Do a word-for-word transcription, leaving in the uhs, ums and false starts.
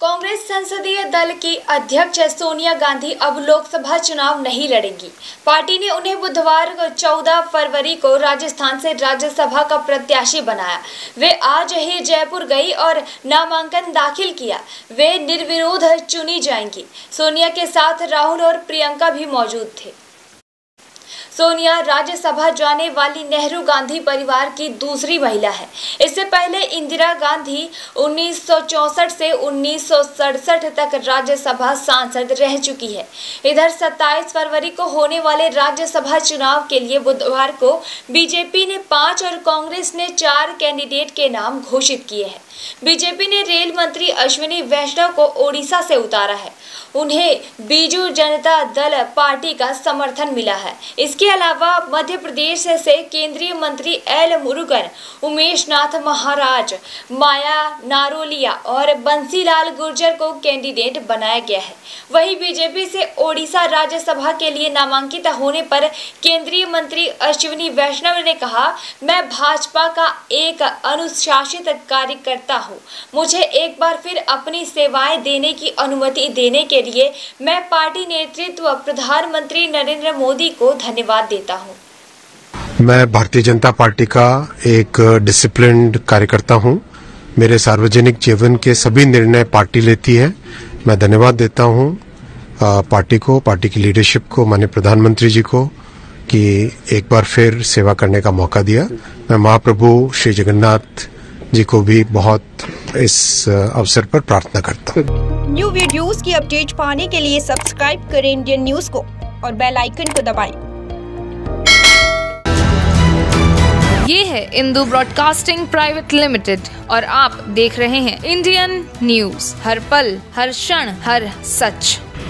कांग्रेस संसदीय दल की अध्यक्ष सोनिया गांधी अब लोकसभा चुनाव नहीं लड़ेंगी। पार्टी ने उन्हें बुधवार को चौदह फरवरी को राजस्थान से राज्यसभा का प्रत्याशी बनाया। वे आज ही जयपुर गई और नामांकन दाखिल किया। वे निर्विरोध चुनी जाएंगी। सोनिया के साथ राहुल और प्रियंका भी मौजूद थे। सोनिया राज्यसभा जाने वाली नेहरू गांधी परिवार की दूसरी महिला है। इससे पहले इंदिरा गांधी उन्नीस सौ चौसठ से उन्नीस सौ सड़सठ तक राज्यसभा सांसद रह चुकी है। इधर सत्ताईस फरवरी को होने वाले राज्यसभा चुनाव के लिए बुधवार को बीजेपी ने पांच और कांग्रेस ने चार कैंडिडेट के नाम घोषित किए हैं। बीजेपी ने रेल मंत्री अश्विनी वैष्णव को ओडिशा से उतारा है। उन्हें बीजू जनता दल पार्टी का समर्थन मिला है। इसके अलावा मध्य प्रदेश से केंद्रीय मंत्री एल मुरुगन, उमेश नाथ महाराज, माया नारोलिया और बंसीलाल गुर्जर को कैंडिडेट बनाया गया है। वहीं बीजेपी से ओडिशा राज्यसभा के लिए नामांकित होने पर केंद्रीय मंत्री अश्विनी वैष्णव ने कहा, मैं भाजपा का एक अनुशासित कार्यकर्ता हूँ। मुझे एक बार फिर अपनी सेवाएं देने की अनुमति देने के लिए मैं पार्टी नेतृत्व प्रधानमंत्री नरेंद्र मोदी को धन्यवाद देता हूं। मैं भारतीय जनता पार्टी का एक डिसिप्लिन्ड कार्यकर्ता हूं। मेरे सार्वजनिक जीवन के सभी निर्णय पार्टी लेती है। मैं धन्यवाद देता हूं पार्टी को, पार्टी की लीडरशिप को, माननीय प्रधानमंत्री जी को कि एक बार फिर सेवा करने का मौका दिया। मैं महाप्रभु श्री जगन्नाथ जी को भी बहुत इस अवसर पर प्रार्थना करता हूँ। न्यू वीडियोस की अपडेट पाने के लिए सब्सक्राइब करें इंडियन न्यूज को और बेल आइकन को दबाएं। ये है इंदू ब्रॉडकास्टिंग प्राइवेट लिमिटेड और आप देख रहे हैं इंडियन न्यूज, हर पल, हर क्षण, हर सच।